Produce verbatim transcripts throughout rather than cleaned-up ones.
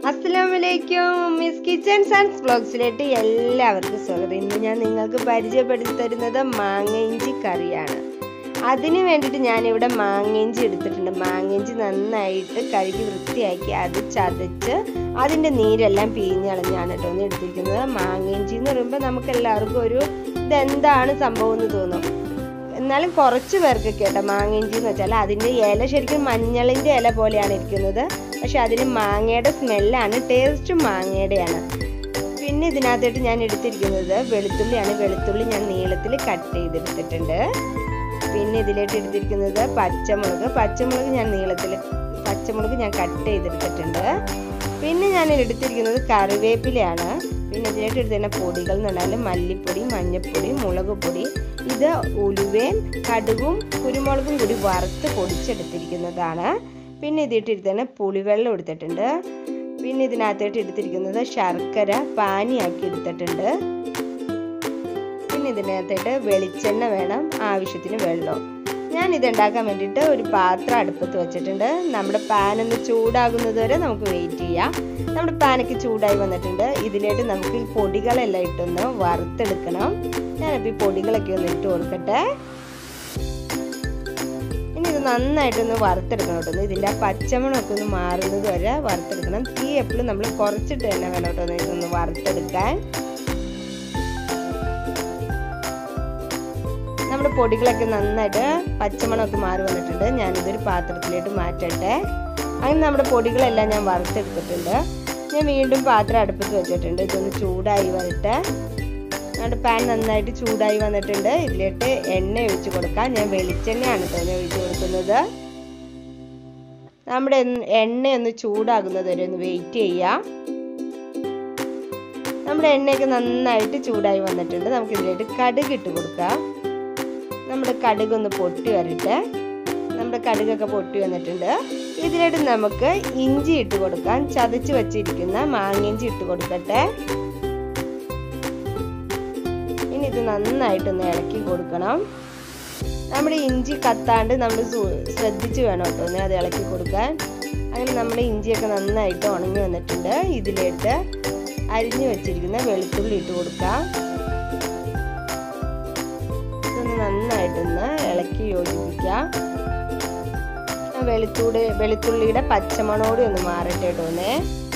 അസ്സലാമലൈക്കും. Miss kitchens and വ്ലോഗ്സിലേക്ക് എല്ലാവർക്കും സ്വാഗതം. ഇന്ന് ഞാൻ നിങ്ങൾക്ക് പരിചയപ്പെടുത്തി തരുന്നത് മാങ്ങയിഞ്ചി കറിയാണ്. അതിന് വേണ്ടിയിട്ട് ഞാനിവിടെ മാങ്ങയിഞ്ചി എടുത്തിട്ടുണ്ട്. മാങ്ങയിഞ്ചി നന്നായിട്ട് കഴുകി വൃത്തിയാക്കി അത് ചതച്ച് അതിൻ്റെ നീരെല്ലാം പിഴിഞ്ഞളഞ്ഞാണ് കേട്ടോ ഒന്ന് എടുത്തിരിക്കുന്നത്. മാങ്ങയിഞ്ചി എന്ന് പറയുമ്പോൾ നമുക്ക് എല്ലാവർക്കും ഒരു ഇതെന്താണ് സംഭവം എന്ന് തോന്നും. എന്നാലും കുറച്ച് പേർക്ക് കേട്ടോ മാങ്ങയിഞ്ചി എന്ന് വെച്ചാൽ അതിൻ്റെ ഇല ശരിക്കും മഞ്ഞളിൻ്റെ ഇല പോലെയാണ് ഇരിക്കുന്നത്. പക്ഷെ അതിന് മാങ്ങയുടെ സ്മെല്ലാണ്, ടേസ്റ്റ് മാങ്ങയുടെയാണ്. പിന്നെ ഇതിനകത്തായിട്ട് ഞാൻ എടുത്തിരിക്കുന്നത് വെളുത്തുള്ളിയാണ്. വെളുത്തുള്ളി ഞാൻ നീളത്തിൽ കട്ട് ചെയ്തെടുത്തിട്ടുണ്ട്. പിന്നെ ഇതിലേക്ക് എടുത്തിരിക്കുന്നത് പച്ചമുളക്. പച്ചമുളക് ഞാൻ നീളത്തിൽ പച്ചമുളക് ഞാൻ കട്ട് ചെയ്തെടുത്തിട്ടുണ്ട്. പിന്നെ ഞാൻ എടുത്തിരിക്കുന്നത് കറിവേപ്പിലയാണ്. പിന്നെ ഇതിലേക്ക് എടുത്തിരുന്ന പൊടികൾ എന്ന് പറഞ്ഞാൽ മല്ലിപ്പൊടി, മഞ്ഞൾപ്പൊടി, മുളക് പൊടി. ഇത് ഉലുവയും കടുകും കുരുമുളകും കൂടി വറുത്ത് പൊടിച്ചെടുത്തിരിക്കുന്നതാണ്. പിന്നെ ഇതിട്ടിരുത്തന്നെ പുളിവെള്ളം എടുത്തിട്ടുണ്ട്. പിന്നെ ഇതിനകത്തായിട്ട് എടുത്തിരിക്കുന്നത് ശർക്കര പാനിയാക്കി എടുത്തിട്ടുണ്ട്. പിന്നെ ഇതിനകത്തായിട്ട് വെളിച്ചെണ്ണ വേണം, ആവശ്യത്തിന് വെള്ളം. ഞാൻ ഇതുണ്ടാക്കാൻ വേണ്ടിയിട്ട് ഒരു പാത്രം അടുപ്പത്ത് വെച്ചിട്ടുണ്ട്. നമ്മുടെ പാൻ ഒന്ന് ചൂടാകുന്നത് വരെ നമുക്ക് വെയിറ്റ് ചെയ്യാം. നമ്മുടെ പാനൊക്കെ ചൂടായി വന്നിട്ടുണ്ട്. ഇതിലേക്ക് നമുക്ക് ഈ പൊടികളെല്ലാം ഇട്ടൊന്ന് വറുത്തെടുക്കണം. ഞാനിപ്പോൾ ഈ പൊടികളൊക്കെ ഒന്ന് ഇട്ട് കൊടുക്കട്ടെ. ഇനി ഇത് നന്നായിട്ടൊന്ന് വറുത്തെടുക്കണം കേട്ടോ. ഇതിൻ്റെ ആ പച്ചമണമൊക്കെ ഒന്ന് മാറുന്നത് വരെ വറുത്തെടുക്കണം. തീ എപ്പോഴും നമ്മൾ കുറച്ചിട്ട് തന്നെ വേണം കേട്ടോ ഇതൊന്ന് വറുത്തെടുക്കാൻ. നമ്മുടെ പൊടികളൊക്കെ നന്നായിട്ട് പച്ചമണമൊക്കെ മാറി വന്നിട്ടുണ്ട്. ഞാനിതൊരു പാത്രത്തിലേക്ക് മാറ്റട്ടെ. അങ്ങനെ നമ്മുടെ പൊടികളെല്ലാം ഞാൻ വറുത്തെടുത്തിട്ടുണ്ട്. ഞാൻ വീണ്ടും പാത്രം അടുപ്പത്ത് വെച്ചിട്ടുണ്ട്. ഇതൊന്ന് ചൂടായി വരട്ടെ. നമ്മുടെ പാൻ നന്നായിട്ട് ചൂടായി വന്നിട്ടുണ്ട്. ഇതിലേക്ക് എണ്ണ ഒഴിച്ച് കൊടുക്കാം. ഞാൻ വെളിച്ചെണ്ണയാണ് തന്നെ ഒഴിച്ച് കൊടുക്കുന്നത്. നമ്മുടെ എണ്ണ ഒന്ന് ചൂടാകുന്നത് വരെ ഒന്ന് വെയിറ്റ് ചെയ്യാം. നമ്മുടെ എണ്ണയൊക്കെ നന്നായിട്ട് ചൂടായി വന്നിട്ടുണ്ട്. നമുക്ക് ഇതിലേക്ക് കടുക് ഇട്ട് കൊടുക്കാം. നമ്മുടെ കടുക് ഒന്ന് പൊട്ടി വരട്ടെ. നമ്മുടെ കടുകൊക്കെ പൊട്ടി വന്നിട്ടുണ്ട്. ഇതിലേക്ക് നമുക്ക് ഇഞ്ചി ഇട്ട് കൊടുക്കാം. ചതച്ച് വെച്ചിരിക്കുന്ന മാങ്ങയിഞ്ചി ഇട്ട് കൊടുക്കട്ടെ. ഇനി ഇത് നന്നായിട്ടൊന്ന് ഇളക്കി കൊടുക്കണം. നമ്മുടെ ഇഞ്ചി കത്താണ്ട് നമ്മൾ ശ്രദ്ധിച്ച് വേണം കേട്ടോ ഒന്ന് അത് ഇളക്കി കൊടുക്കാൻ. അങ്ങനെ നമ്മുടെ ഇഞ്ചിയൊക്കെ നന്നായിട്ട് ഉണങ്ങി വന്നിട്ടുണ്ട്. ഇതിലേക്ക് അരിഞ്ഞു വെച്ചിരിക്കുന്ന വെളുത്തുള്ളി ഇട്ട് കൊടുക്കാം. ഇതൊന്ന് നന്നായിട്ടൊന്ന് ഇളക്കി യോജിപ്പിക്കാം. വെളുത്തുള്ളി വെളുത്തുള്ളിയുടെ പച്ചമണോടെ ഒന്ന് മാറട്ടെ കേട്ടോന്നേ.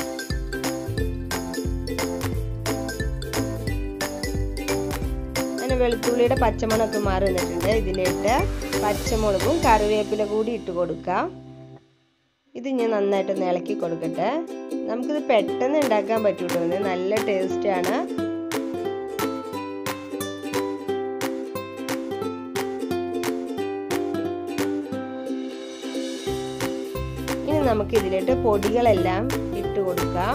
അങ്ങനെ വെളുത്തുള്ളിയുടെ പച്ചമണമൊക്കെ മാറി വന്നിട്ടുണ്ട്. ഇതിലേക്ക് പച്ചമുളകും കറിവേപ്പില കൂടി ഇട്ട് കൊടുക്കാം. ഇത് ഞാൻ നന്നായിട്ടൊന്ന് ഇളക്കി കൊടുക്കട്ടെ. നമുക്കിത് പെട്ടെന്ന് ഉണ്ടാക്കാൻ പറ്റൂട്ടോ. നല്ല ടേസ്റ്റാണ്. ഇനി നമുക്ക് ഇതിലേക്ക് പൊടികളെല്ലാം ഇട്ട് കൊടുക്കാം.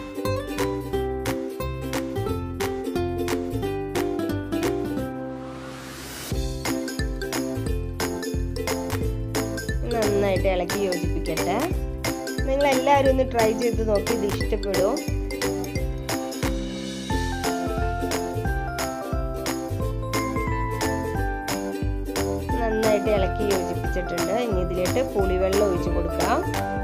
നന്നായിട്ട് ഇളക്കി യോജിപ്പിക്കട്ടെ. നിങ്ങൾ എല്ലാവരും ഒന്ന് ട്രൈ ചെയ്ത് നോക്കി, ഇത് ഇഷ്ടപ്പെടും. നന്നായിട്ട് ഇളക്കി യോജിപ്പിച്ചിട്ടുണ്ട്. ഇനി ഇതിലേക്ക് പുളിവെള്ളം ഒഴിച്ച് കൊടുക്കാം.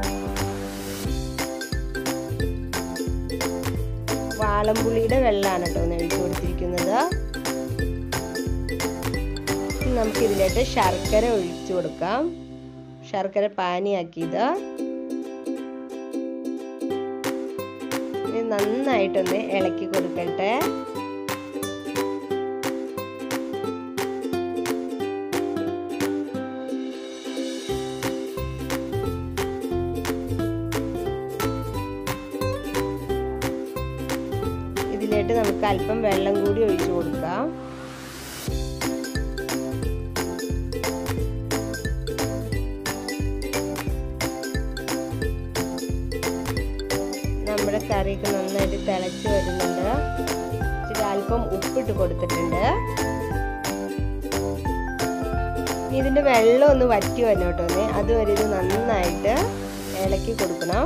വാളംപുളിയുടെ വെള്ളമാണ് കേട്ടോ ഒന്ന് ഒഴിച്ച് കൊടുത്തിരിക്കുന്നത്. നമുക്ക് ഇതിലേക്ക് ശർക്കര ഒഴിച്ചു കൊടുക്കാം. ശർക്കര പാനിയാക്കിയത് നന്നായിട്ടൊന്ന് ഇളക്കി കൊടുക്കട്ടെ. ഇതിലേക്ക് നമുക്ക് അല്പം വെള്ളം കൂടി ഒഴിച്ചു കൊടുക്കാം. നമ്മുടെ കറിയൊക്കെ നന്നായിട്ട് തിളച്ച് വരുന്നുണ്ട്. ഇച്ചിരി അല്പം ഉപ്പിട്ട് കൊടുത്തിട്ടുണ്ട്. ഇതിൻ്റെ വെള്ളം ഒന്ന് വറ്റി വരണം കേട്ടോ. അതുവരെ ഇത് നന്നായിട്ട് ഇളക്കി കൊടുക്കണം.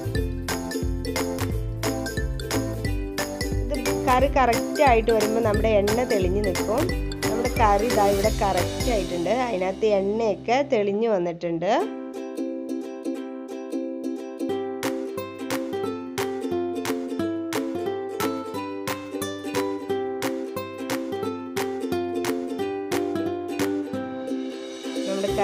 കറി കറക്റ്റ് ആയിട്ട് വരുമ്പോൾ നമ്മുടെ എണ്ണ തെളിഞ്ഞ് നിൽക്കും. നമ്മുടെ കറി ഇതാ ഇവിടെ കറക്റ്റ് ആയിട്ടുണ്ട്. അതിനകത്ത് എണ്ണയൊക്കെ തെളിഞ്ഞ് വന്നിട്ടുണ്ട്.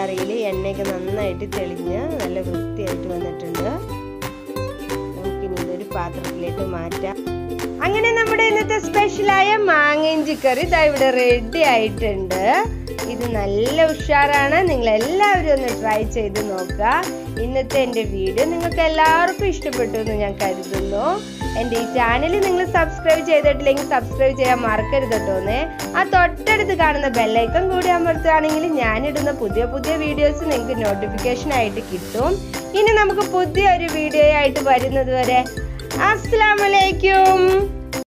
കറിയിൽ എണ്ണയൊക്കെ നന്നായിട്ട് തെളിഞ്ഞ് നല്ല വൃത്തിയായിട്ട് വന്നിട്ടുണ്ട്. നമുക്കിനി ഇതൊരു പാത്രത്തിലേക്ക് മാറ്റാം. അങ്ങനെ നമ്മുടെ ഇന്നത്തെ സ്പെഷ്യലായ മാങ്ങയിഞ്ചി കറി ഇതാ ഇവിടെ റെഡി ആയിട്ടുണ്ട്. ഇത് നല്ല ഉഷാറാണ്. നിങ്ങൾ എല്ലാവരും ഒന്ന് ട്രൈ ചെയ്ത് നോക്കുക. ഇന്നത്തെ എൻ്റെ വീഡിയോ നിങ്ങൾക്ക് എല്ലാവർക്കും ഇഷ്ടപ്പെട്ടു എന്ന് ഞാൻ കരുതുന്നു. എൻ്റെ ഈ ചാനൽ നിങ്ങൾ സബ്സ്ക്രൈബ് ചെയ്തിട്ടില്ലെങ്കിൽ സബ്സ്ക്രൈബ് ചെയ്യാൻ മറക്കരുത് കേട്ടോന്നേ. ആ തൊട്ടടുത്ത് കാണുന്ന ബെല്ലൈക്കൺ കൂടി അമർത്തുകയാണെങ്കിൽ ഞാനിടുന്ന പുതിയ പുതിയ വീഡിയോസ് നിങ്ങൾക്ക് നോട്ടിഫിക്കേഷൻ ആയിട്ട് കിട്ടും. ഇനി നമുക്ക് പുതിയ ഒരു വീഡിയോ ആയിട്ട് വരുന്നത് വരെ അസ്സലാമു അലൈക്കും.